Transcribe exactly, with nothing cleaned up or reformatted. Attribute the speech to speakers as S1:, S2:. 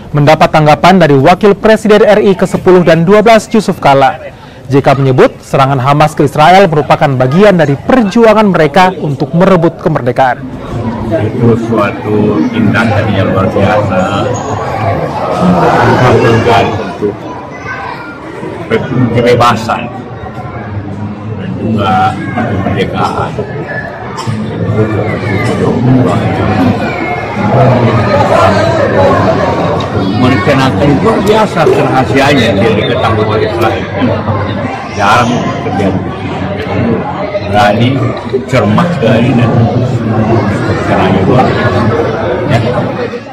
S1: mendapat tanggapan dari Wakil Presiden R I ke sepuluh dan dua belas Yusuf Kala. J K menyebut serangan Hamas ke Israel merupakan bagian dari perjuangan mereka untuk merebut kemerdekaan.
S2: Itu suatu tindakan yang luar biasa, menghargai untuk kebebasan dan juga kemerdekaan. Merencanakan itu luar biasa kerahasianya yang diketahui oleh Israel. Jarang terjadi. Berani, cermat sekali dan caranya luar biasa. Ya.